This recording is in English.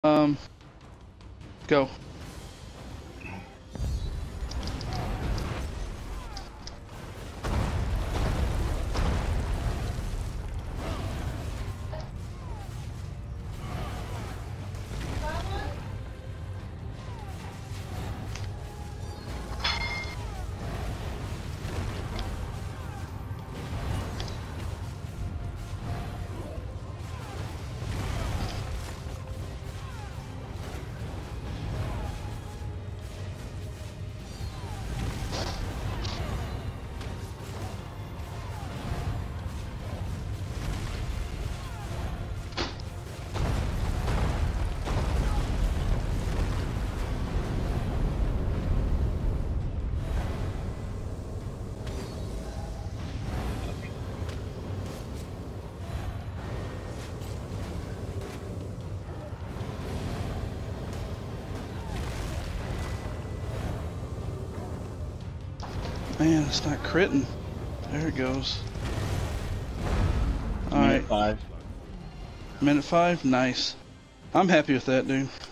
Go. Man, it's not critting. There it goes. Alright. Minute 5. Minute 5? Nice. I'm happy with that, dude.